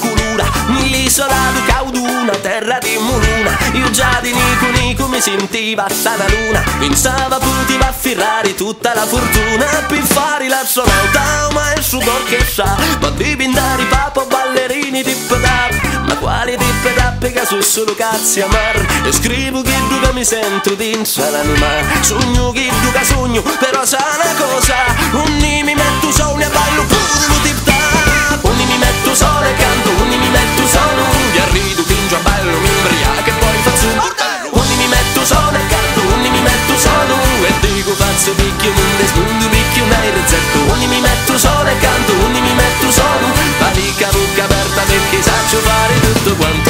culura, l'isola di Cauduna, terra di Muluna. Io già di Nico mi sentiva sana luna, pensava poteva afferrare tutta la fortuna per fare l'astronauta, ma il sudor che sa, ma di pintare papo ballerini di pedap. Ma quali tippe tappe che sono solo cazzi a mar, e scrivo che duca mi sento dentro l'anima, sogno che duca sogno, però sa una cosa, ogni mi metto sogno e ballo pure lo tip tap. Ogni mi metto solo e canto, ogni mi metto solo, vi arrido, fingo a ballo, mi imbriaco e poi faccio un bordello. Ogni mi metto solo e canto, ogni mi metto solo, e dico faccio picchio, non desmondo picchio, un rezzetto. Ogni mi metto solo e canto, ogni mi metto solo, fatica bocca aperta perché saccio fare tutto quanto.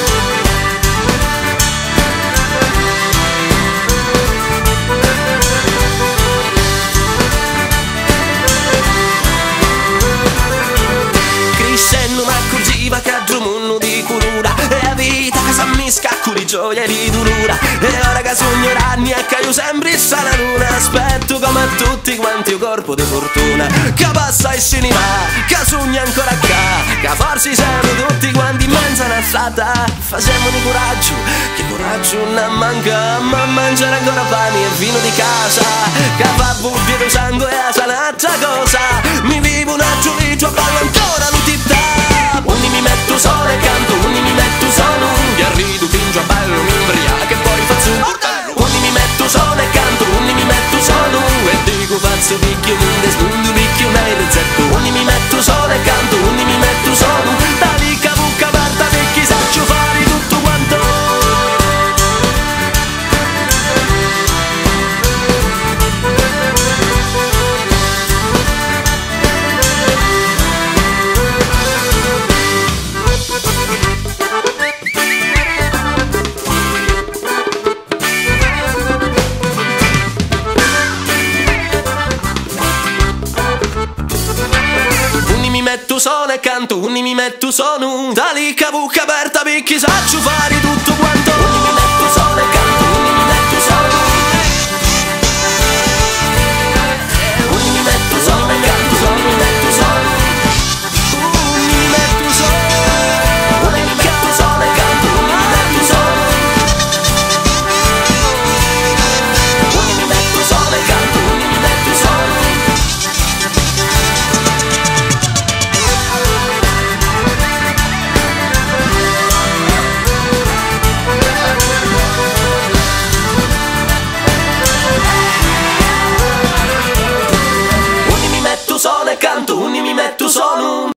Crescendo m'accorgiva che a mondo di culura, e la vita che si scacco di gioia e di dolura, e ora che sogno anni e che io sempre sta la luna, aspetto come a tutti quanti un corpo di fortuna, che passa e se ne va, che sogna ancora qua, che forse siamo tutti quanti in mezzo alla strada. Facciamo di coraggio, che coraggio non manca, ma mangiare ancora pane e vino di casa, che fa bubbire sangue e sa un'altra cosa, mi vivo un altro vigio, ballo ancora l'utilità. Ogni mi metto solo e canto, ogni mi metto solo, vi arrido, fingo a ballo, mi imbriaco e poi faccio un bordello. Ogni mi metto solo e canto, ogni mi metto solo, e dico faccio picchio, non desmondo picchio, un rezzetto. Ogni mi metto solo e canto, ogni mi metto solo, da lì che bocca aperta perché saccio fare tutto quanto. Metto solo e canto, ogni mi metto solo, da lì che bocca aperta perché saccio fare tutto quanto. Ogni mi metto solo e canto.